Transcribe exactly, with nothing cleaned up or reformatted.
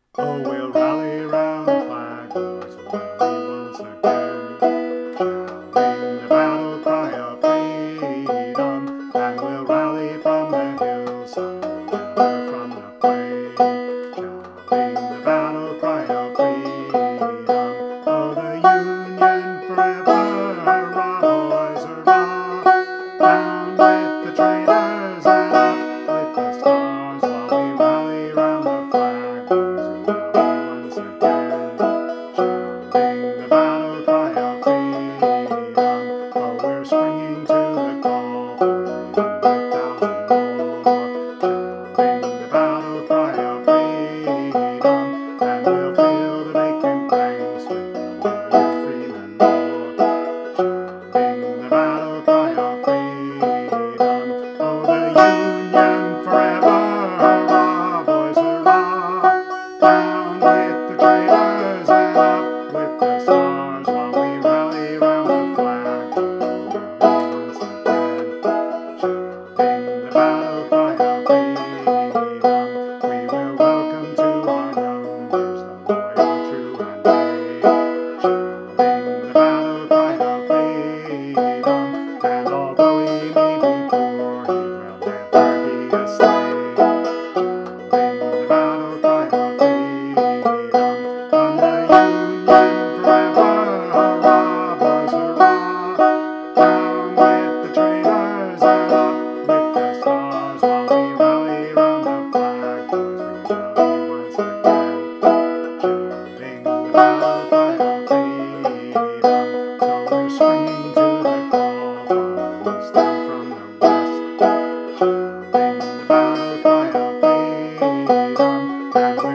Oh, we'll rally round the flag, boys, we'll rally once again, shouting the battle cry of freedom, and we'll rally from the hillside, gather from the plain, shouting the battle cry of freedom. Oh, the Union forever, hurrah, boys, hurrah, down with the traitors and up with the stars, while we rally round the flag, boys, once again, shouting the battle cry of freedom. Oh, we're springing to the call for three hundred thousand more, shouting the battle cry of freedom, and we'll fill the vacant ranks with a million freemen more, shouting the battle cry of freedom. Oh, the Union forever, hurrah, boys, hurrah, down with the traitors and up with the stars, while we rally round the flag, once again, shouting the battle cry of freedom. We will welcome to our numbers the loyal, true, and brave, shouting the battle cry of freedom. And although he may be poor, he will never be a slave, shouting the battle cry of freedom. On the Union forever, hurrah, boys, hurrah, down with the traitors and up with the stars, while we rally round the flag, boys, we rally once again, shouting the battle cry of freedom. So we're swinging to the call from the east and from the west, shouting the battle cry of freedom, and